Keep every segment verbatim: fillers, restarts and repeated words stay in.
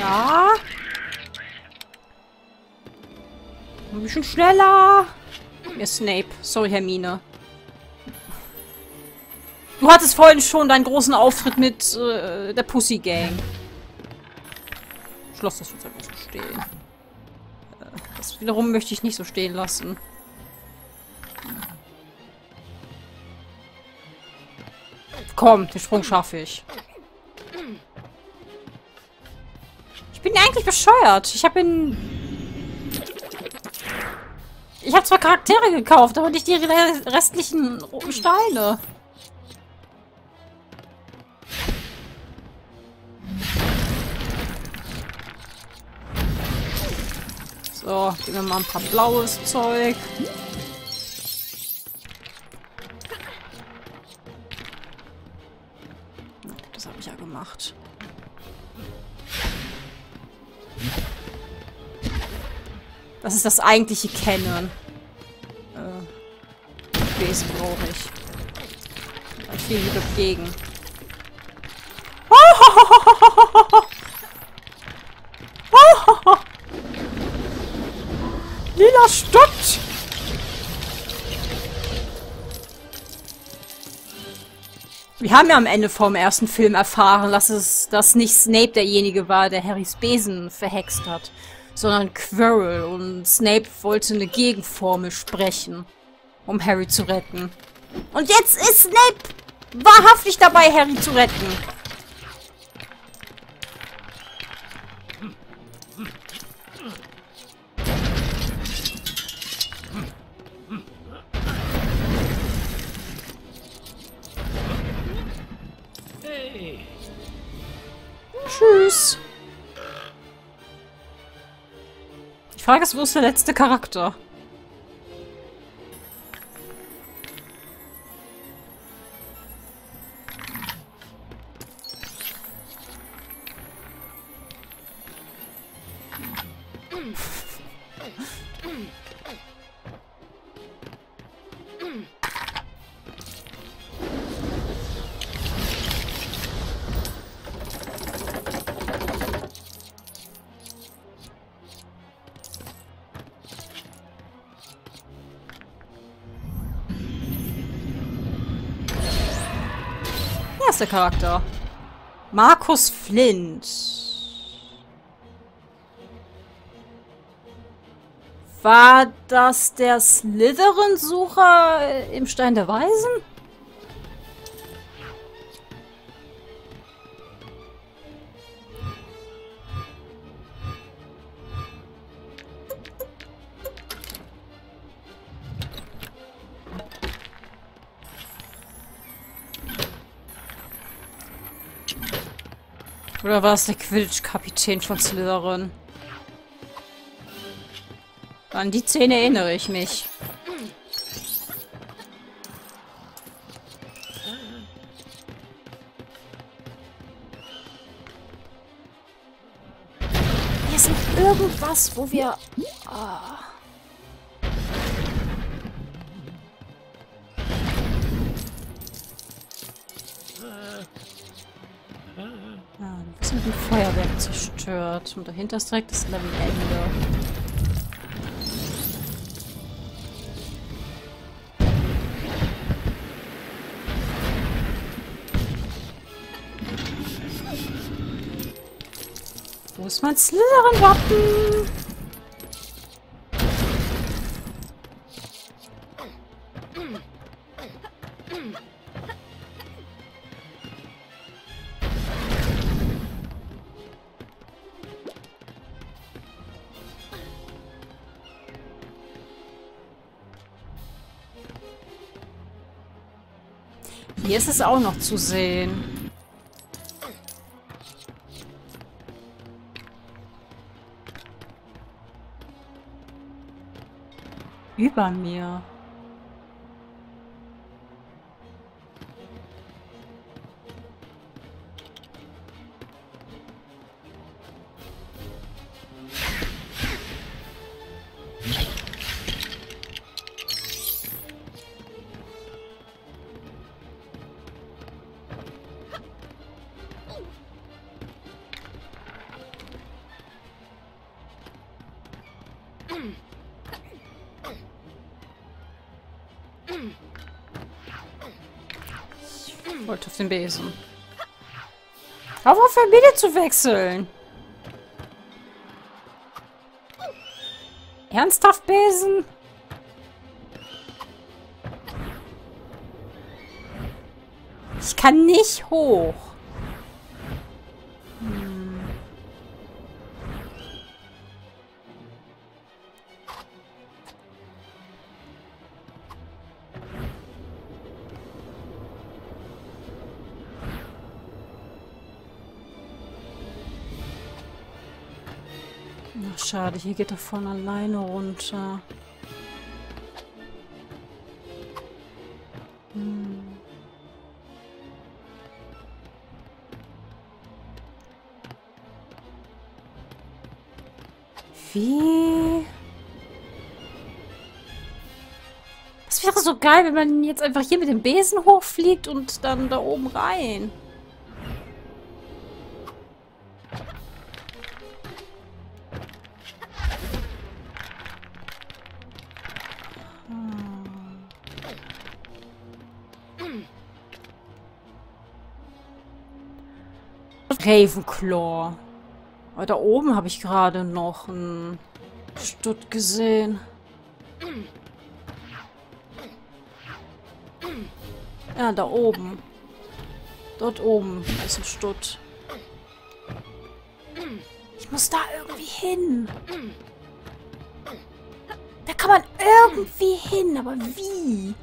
Ja. Ein bisschen schneller. Ja, Snape. Sorry, Hermine. Du hattest vorhin schon deinen großen Auftritt mit äh, der Pussy Gang. Ich lasse das jetzt einfach so stehen. Äh, das wiederum möchte ich nicht so stehen lassen. Komm, den Sprung schaffe ich. Ich bin eigentlich bescheuert. Ich habe in... Ich habe zwar Charaktere gekauft, aber nicht die restlichen roten Steine. So, geben wir mal ein paar blaues Zeug. Das habe ich ja gemacht. Das ist das eigentliche Kennen. Äh, Besen brauche ich. Da viel wieder gegen. Lila stoppt! Wir haben ja am Ende vom ersten Film erfahren, dass es dass nicht Snape derjenige war, der Harrys Besen verhext hat, sondern Quirrell. Und Snape wollte eine Gegenformel sprechen, um Harry zu retten. Und jetzt ist Snape wahrhaftig dabei, Harry zu retten. Tschüss. Die Frage ist, wo ist der letzte Charakter? Der Charakter. Markus Flint. War das der Slytherin-Sucher im Stein der Weisen? Oder war es der Quidditch-Kapitän von Slytherin? An die Szene erinnere ich mich. Hier ist noch irgendwas, wo wir... Oh. Ah, du bist mit dem Feuerwerk zerstört. Und dahinter ist direkt das Levelende. Wo ist mein Slytherin-Wappen? Hier ist es auch noch zu sehen. Über mir. Ich wollte auf den Besen. Auf auf Familie zu wechseln. Ernsthaft, Besen? Ich kann nicht hoch. Hm. Ach, schade, hier geht er von alleine runter. Hm. Wie? Das wäre so geil, wenn man jetzt einfach hier mit dem Besen hochfliegt und dann da oben rein. Ravenclaw. Aber da oben habe ich gerade noch einen Stutt gesehen. Ja, da oben. Dort oben ist ein Stutt. Ich muss da irgendwie hin. Da kann man irgendwie hin, aber wie?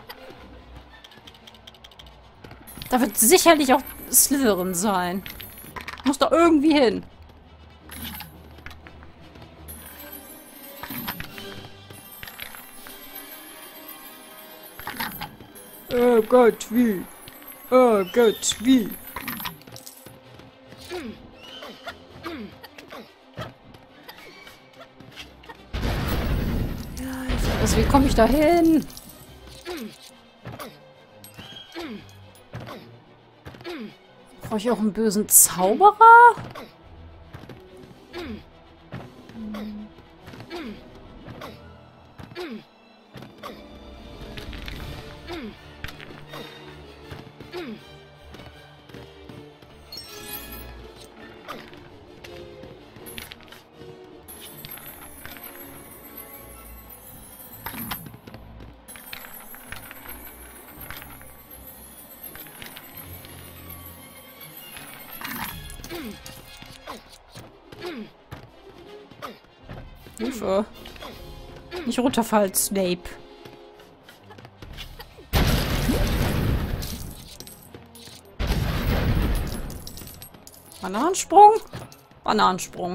Da wird sicherlich auch Slytherin sein. Ich muss da irgendwie hin. Oh Gott, wie? Oh Gott, wie? Ja, also wie komme ich da hin? Brauche ich auch einen bösen Zauberer? Hilfe. Nicht runterfallen, Snape. Bananensprung? Bananensprung.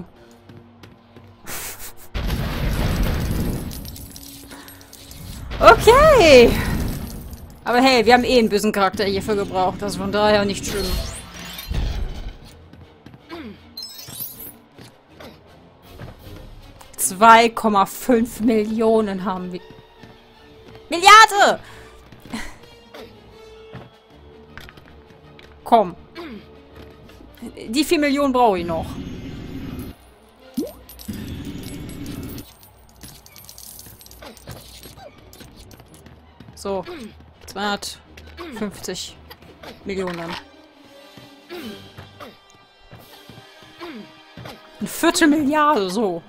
Okay. Aber hey, wir haben eh einen bösen Charakter hierfür gebraucht. Also von daher nicht schlimm. zwei Komma fünf Millionen haben wir. Milliarde! Komm. Die vier Millionen brauche ich noch. So. zweihundertfünfzig Millionen. Eine Viertelmilliarde, so.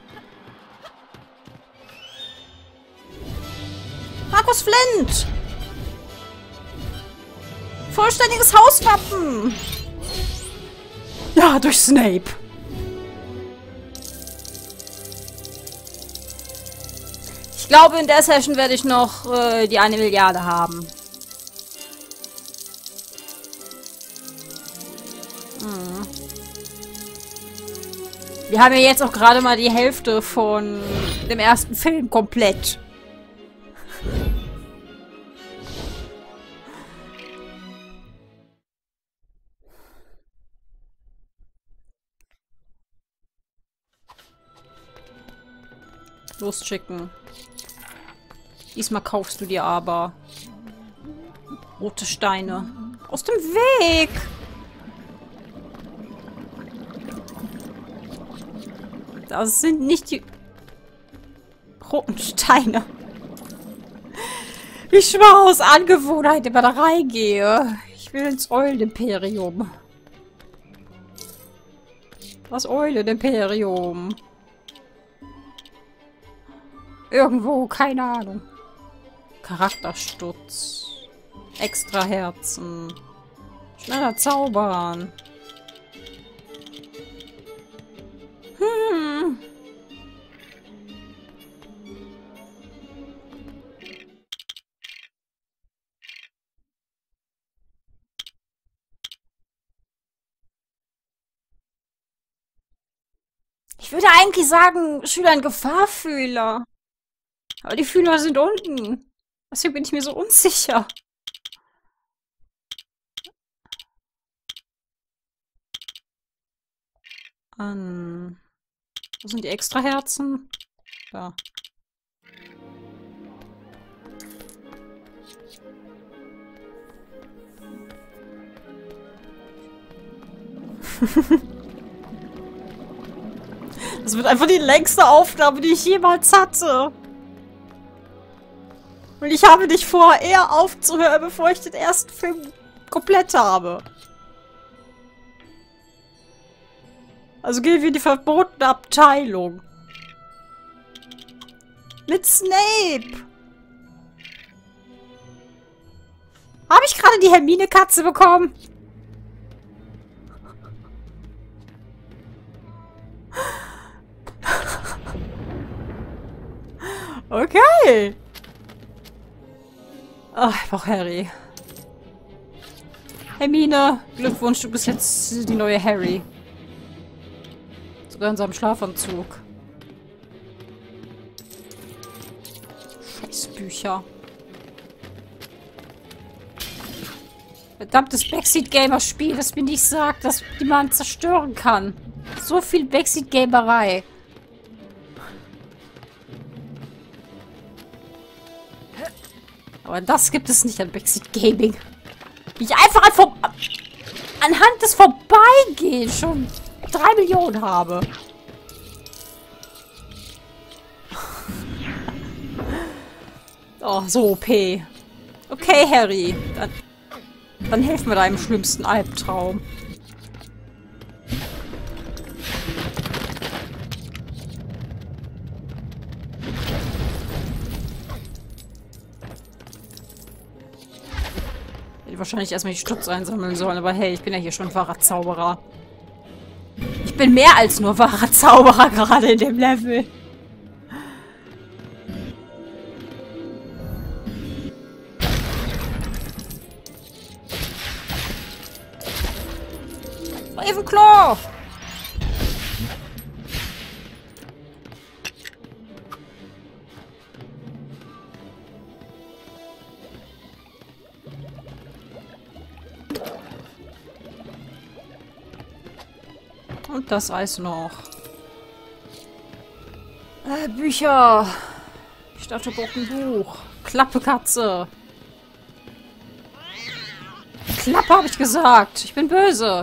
Markus Flint! Vollständiges Hauswappen! Ja, durch Snape. Ich glaube, in der Session werde ich noch äh, die eine Milliarde haben. Hm. Wir haben ja jetzt auch gerade mal die Hälfte von dem ersten Film komplett. Los, Chicken. Diesmal kaufst du dir aber rote Steine. Aus dem Weg! Das sind nicht die roten Steine. Ich schwöre aus Angewohnheit immer da reingehe. Ich will ins Eulenimperium. Das Eulenimperium. Irgendwo, keine Ahnung. Charaktersturz. Extra Herzen. Schneller zaubern. Hm. Ich würde eigentlich sagen, Schüler in Gefahrfühler. Aber die Fühler sind unten. Deswegen bin ich mir so unsicher. An. Wo sind die extra Herzen? Da. Das wird einfach die längste Aufgabe, die ich jemals hatte. Und ich habe dich vor, eher aufzuhören, bevor ich den ersten Film komplett habe. Also gehen wir in die verbotene Abteilung. Mit Snape. Habe ich gerade die Hermine-Katze bekommen? Okay. Ach, ich brauche Harry. Hermine, Glückwunsch, du bist jetzt die neue Harry. Sogar in seinem Schlafanzug. Scheiß Bücher. Verdammtes Backseat-Gamer-Spiel, das mir nicht sagt, dass die man zerstören kann. So viel Backseat-Gamerei. Aber das gibt es nicht an Backseat Gaming. Wie ich einfach an vor anhand des Vorbeigehens schon drei Millionen habe. Oh, so O P. Okay, Harry. Dann, dann helfen wir deinem schlimmsten Albtraum. Wahrscheinlich erstmal die Stutz einsammeln sollen, aber hey, ich bin ja hier schon wahrer Zauberer. Ich bin mehr als nur wahrer Zauberer gerade in dem Level. Ravenclaw! Und das Eis noch. Äh, Bücher. Ich dachte, ich brauche ein Buch. Klappe, Katze. Klappe, habe ich gesagt. Ich bin böse.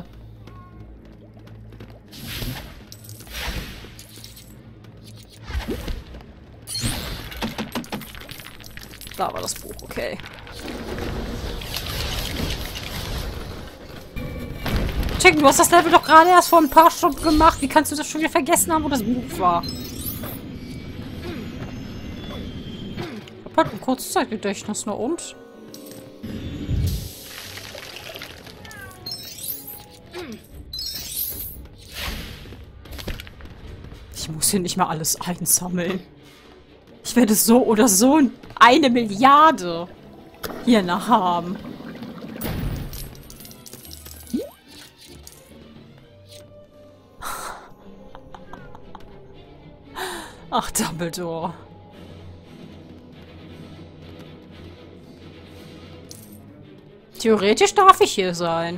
Da war das Buch, okay. Chicken, du hast das Level doch gerade erst vor ein paar Stunden gemacht. Wie kannst du das schon wieder vergessen haben, wo das Buch war? Ich hab halt ein Kurzzeitgedächtnis, nur und? Ich muss hier nicht mal alles einsammeln. Ich werde so oder so eine Milliarde hier nach haben. Ach, Dumbledore. Theoretisch darf ich hier sein.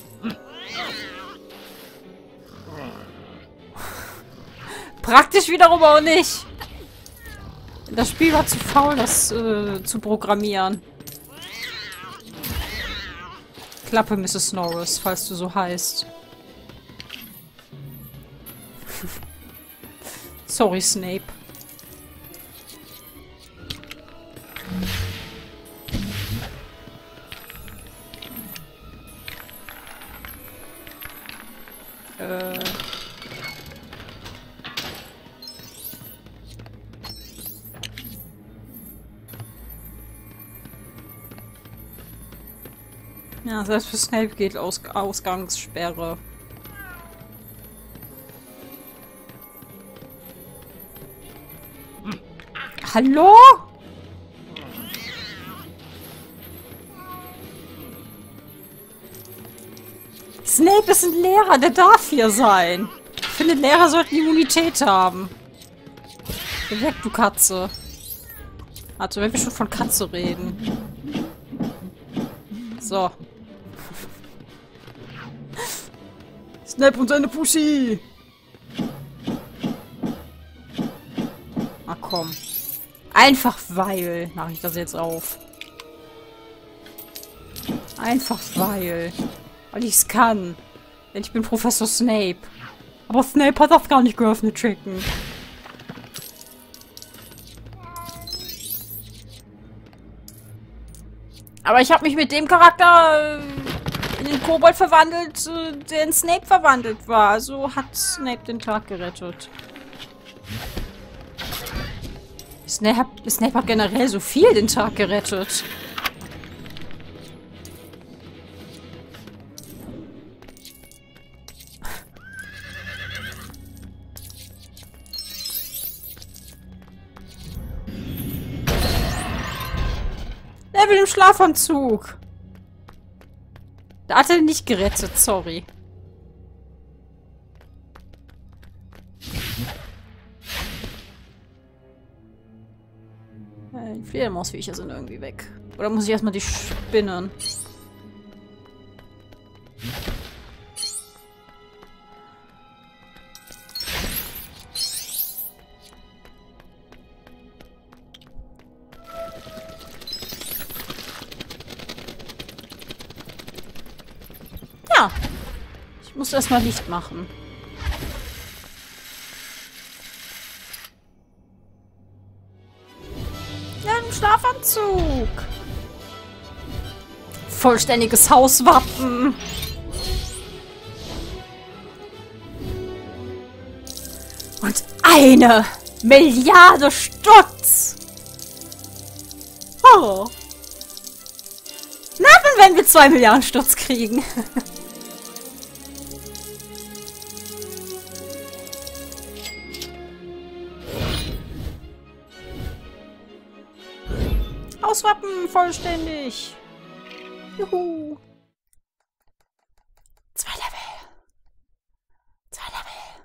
Praktisch wiederum auch nicht. Das Spiel war zu faul, das äh, zu programmieren. Klappe, Misses Norris, falls du so heißt. Sorry, Snape. Äh... Ja, selbst für Snape geht Aus Ausgangssperre. Hallo? Snape ist ein Lehrer, der darf hier sein. Ich finde, Lehrer sollten Immunität haben. Geh weg, du Katze. Also, wenn wir schon von Katze reden. So. Snape und seine Pussy. Ach komm. Einfach weil mache ich das jetzt auf. Einfach weil. Weil ich es kann. Denn ich bin Professor Snape. Aber Snape hat das gar nicht geöffnet, Chicken. Aber ich habe mich mit dem Charakter in den Kobold verwandelt, der in Snape verwandelt war. Also hat Snape den Tag gerettet. Snape, Snape hat generell so viel den Tag gerettet. Er will im Schlafanzug. Da hat er nicht gerettet, sorry. Die Fledermausviecher sind irgendwie weg. Oder muss ich erstmal die Spinnen? Ja. Ich muss erstmal Licht machen. Schlafanzug. Vollständiges Hauswappen. Und eine Milliarde Stutz. Oh. Na, wenn wir zwei Milliarden Stutz kriegen. Hauswappen vollständig. Juhu. Zwei Level. Zwei Level.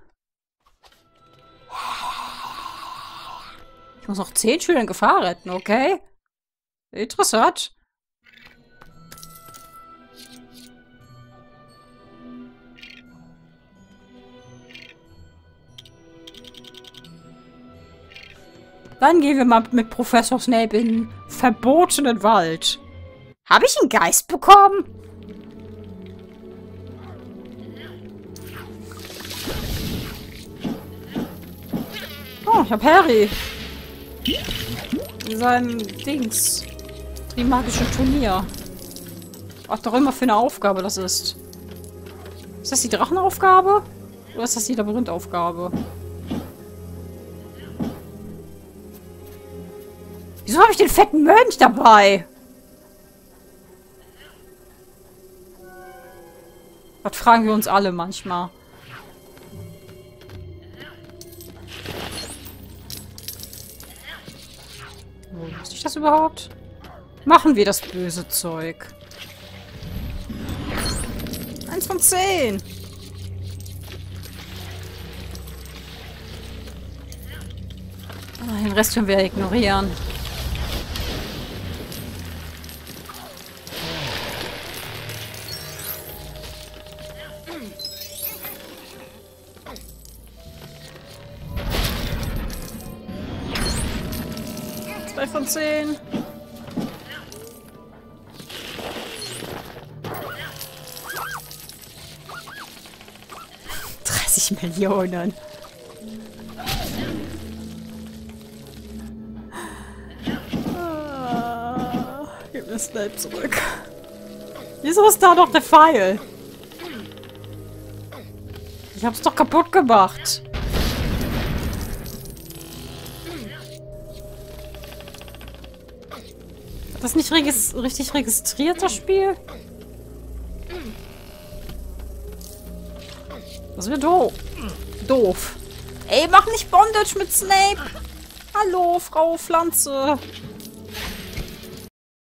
Ich muss noch zehn Schüler in Gefahr retten, okay? Interessant. Dann gehen wir mal mit Professor Snape in den verbotenen Wald. Habe ich einen Geist bekommen? Oh, ich habe Harry. In seinem Dings. Trimagischen Turnier. Was doch immer für eine Aufgabe das ist. Ist das die Drachenaufgabe? Oder ist das die Labyrinthaufgabe? Wieso habe ich den fetten Mönch dabei? Das fragen wir uns alle manchmal. Wo wusste ich das überhaupt? Machen wir das böse Zeug. Eins von zehn. Ah, den Rest können wir ignorieren. Zwei von zehn. dreißig Millionen. Ah, gib mir Snape zurück. Wieso ist da noch der Pfeil? Ich hab's doch kaputt gemacht. Hat das nicht regis richtig registriert, das Spiel? Das wird doof. Doof. Ey, mach nicht Bondage mit Snape. Hallo, Frau Pflanze.